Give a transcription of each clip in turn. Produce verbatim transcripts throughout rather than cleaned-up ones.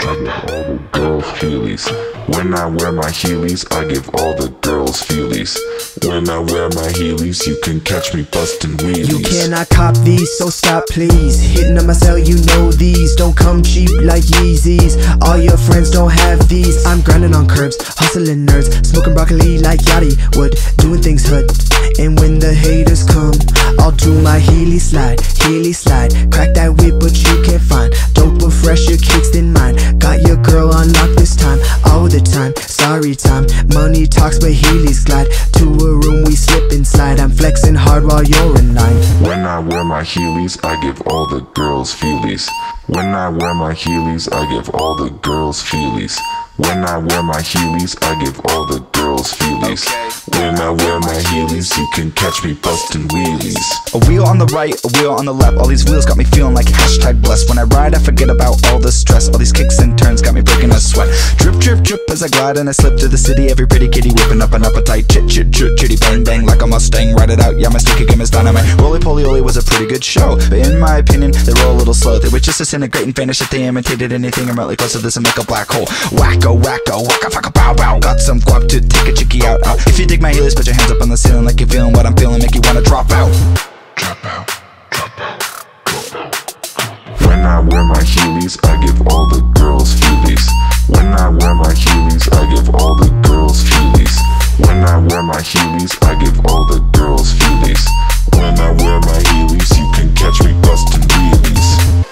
I give all the girls feelies. When I wear my Heelys, I give all the girls feelies. When I wear my Heelys, you can catch me bustin' wheelies. You cannot cop these, so stop please. Hitting on my cell, you know these don't come cheap like Yeezys. All your friends don't have these. I'm grinding on curbs, hustling nerds, smoking broccoli like Yachty would, doing things hood. And when the haters come, I'll do my Heely slide, Heely slide. Crack that whip, but you can't find doper, fresher kicks than mine. Got your girl on lock this time, all the time. Sorry time, money talks but Heelys glide. To a room we slip and slide. I'm flexing hard while you're in line. When I wear my Heelys, I give all the girls feelies. When I wear my Heelys, I give all the girls feelies. When I wear my Heelys, I give all the girls feelies. When I wear my Heelys, you can catch me bustin' wheelies. A wheel on the right, a wheel on the left. All these wheels got me feeling like hashtag blessed. When I ride, I forget about all the stress. All these kicks and turns got me breaking a sweat. Drip, drip, drip as I glide and I slip through the city. Every pretty kitty whipping up an appetite. Chit, chit, chit, chitty, bang, bang like a Mustang. Ride it out, yeah, my sticky game is dynamite. Roly Poly Oly was a pretty good show, but in my opinion, they were a little slow. They were just disintegrating, vanish if they imitated anything remotely close to this and make a black hole. Wacko, wacko, wacka, fucka, bow, bow. Got some guap to take a chickie out, out. If you dig my Heelys, put your hands up on the ceiling like you're feeling what I'm feeling, make you wanna drop out. Drop out, drop out, drop out. When I wear my Heelys, I give all the girls feelies. When I wear my Heelys, I give all the girls feelies. When I wear my Heelys, I give all the girls feelies. When I wear my Heelys, you can catch me bustin' wheelies.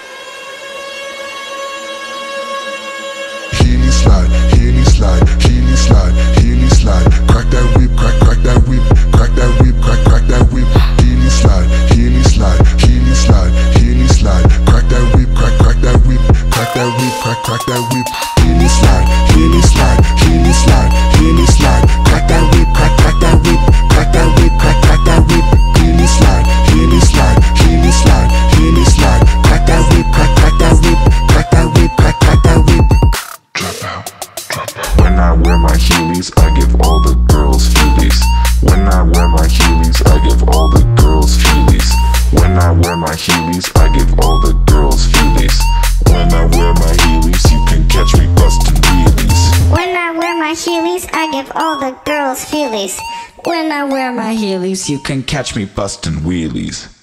Heely slide, Heely slide, Heely slide, Heely slide. Crack that whip, crack, crack that whip, crack that whip, crack, crack that whip. Heely slide, Heely slide, Heely slide, Heely slide. Crack that whip, crack, crack that whip, crack that whip, crack, crack that whip. Heely slide, Heely slide, Heely slide, Heely slide. Crack that whip, crack, crack that whip, crack that whip, crack, crack that whip. Heely slide, Heely slide, Heely slide, Heely slide. Crack that whip, crack, crack that whip, crack that whip, crack, crack that whip. Drop out, drop out. When I wear my Heelys, I give all the girls feelies. When I wear my Heelys, I give all the girls feelies. When I wear my Heelys, I give all the girls feelies. When I wear my Heelys, you can catch me bustin' wheelies. When I wear my Heelys, I give all the girls feelies. When I wear my Heelys, You can catch me bustin' wheelies.